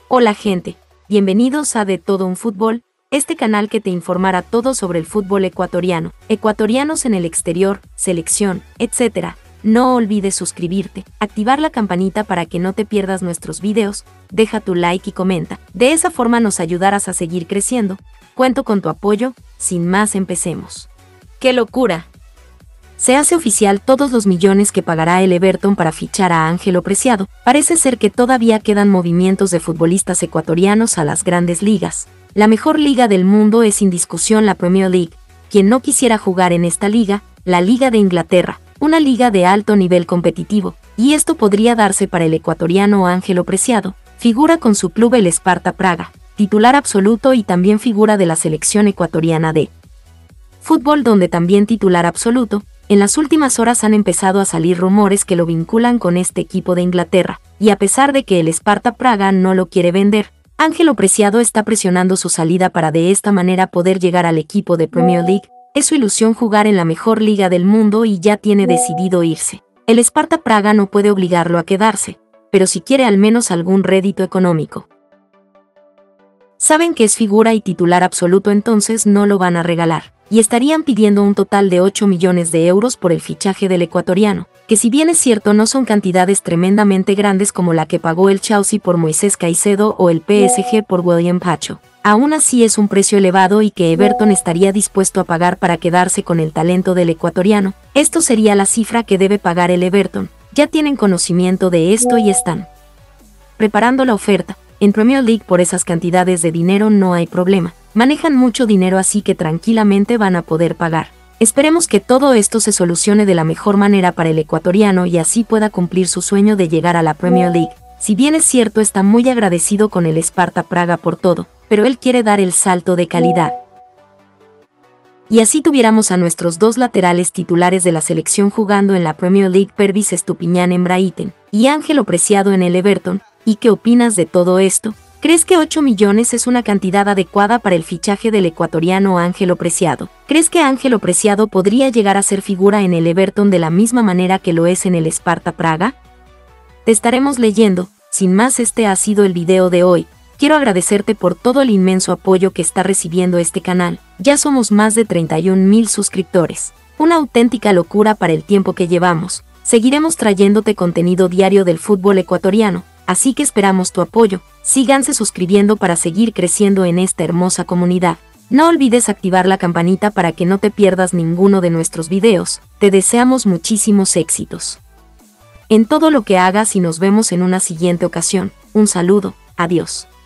Hola gente, bienvenidos a De Todo un Fútbol, este canal que te informará todo sobre el fútbol ecuatoriano, ecuatorianos en el exterior, selección, etc. No olvides suscribirte, activar la campanita para que no te pierdas nuestros videos, deja tu like y comenta, de esa forma nos ayudarás a seguir creciendo. Cuento con tu apoyo, sin más empecemos. ¡Qué locura! Se hace oficial todos los millones que pagará el Everton para fichar a Ángelo Preciado. Parece ser que todavía quedan movimientos de futbolistas ecuatorianos a las grandes ligas. La mejor liga del mundo es sin discusión la Premier League. Quien no quisiera jugar en esta liga, la Liga de Inglaterra, una liga de alto nivel competitivo, y esto podría darse para el ecuatoriano Ángelo Preciado. Figura con su club el Sparta Praga, titular absoluto y también figura de la selección ecuatoriana de fútbol, donde también titular absoluto. En las últimas horas han empezado a salir rumores que lo vinculan con este equipo de Inglaterra, y a pesar de que el Sparta Praga no lo quiere vender, Ángelo Preciado está presionando su salida para de esta manera poder llegar al equipo de Premier League. Es su ilusión jugar en la mejor liga del mundo y ya tiene decidido irse. El Sparta Praga no puede obligarlo a quedarse, pero si quiere al menos algún rédito económico. Saben que es figura y titular absoluto, entonces no lo van a regalar, y estarían pidiendo un total de 8 millones de euros por el fichaje del ecuatoriano, que si bien es cierto no son cantidades tremendamente grandes como la que pagó el Chelsea por Moisés Caicedo o el PSG por William Pacho, aún así es un precio elevado y que Everton estaría dispuesto a pagar para quedarse con el talento del ecuatoriano. Esto sería la cifra que debe pagar el Everton. Ya tienen conocimiento de esto y están preparando la oferta. En Premier League por esas cantidades de dinero no hay problema. Manejan mucho dinero, así que tranquilamente van a poder pagar. Esperemos que todo esto se solucione de la mejor manera para el ecuatoriano y así pueda cumplir su sueño de llegar a la Premier League. Si bien es cierto, está muy agradecido con el Sparta Praga por todo, pero él quiere dar el salto de calidad. Y así tuviéramos a nuestros dos laterales titulares de la selección jugando en la Premier League, Pervis Estupiñán en Brighton y Ángelo Preciado en el Everton. ¿Y qué opinas de todo esto? ¿Crees que 8 millones es una cantidad adecuada para el fichaje del ecuatoriano Ángelo Preciado? ¿Crees que Ángelo Preciado podría llegar a ser figura en el Everton de la misma manera que lo es en el Sparta Praga? Te estaremos leyendo. Sin más, este ha sido el video de hoy. Quiero agradecerte por todo el inmenso apoyo que está recibiendo este canal. Ya somos más de 31,000 suscriptores. Una auténtica locura para el tiempo que llevamos. Seguiremos trayéndote contenido diario del fútbol ecuatoriano. Así que esperamos tu apoyo. Síganse suscribiendo para seguir creciendo en esta hermosa comunidad. No olvides activar la campanita para que no te pierdas ninguno de nuestros videos. Te deseamos muchísimos éxitos en todo lo que hagas y nos vemos en una siguiente ocasión. Un saludo, adiós.